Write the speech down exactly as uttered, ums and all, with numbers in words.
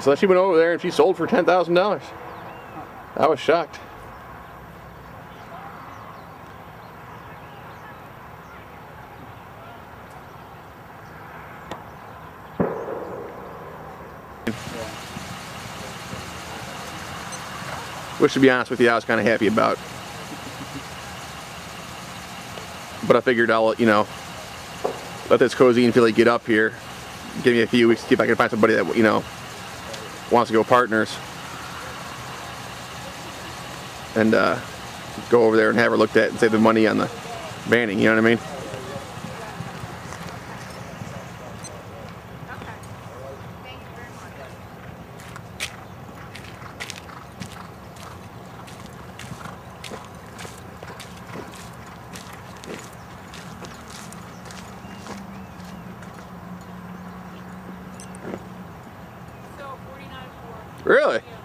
So she went over there and she sold for ten thousand dollars. I was shocked. Which, to be honest with you, I was kind of happy about. But I figured I'll, you know, let this cozy and Philly get up here. Give me a few weeks to see if I can find somebody that, you know, wants to go partners. And uh, go over there and have her looked at and save the money on the banning, you know what I mean? Really?